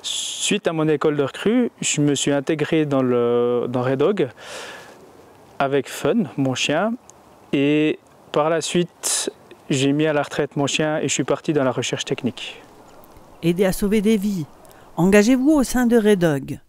Suite à mon école de recrue, je me suis intégré dans Red Dog avec Fun, mon chien. Et par la suite, j'ai mis à la retraite mon chien et je suis parti dans la recherche technique. Aider à sauver des vies. Engagez-vous au sein de Red Dog.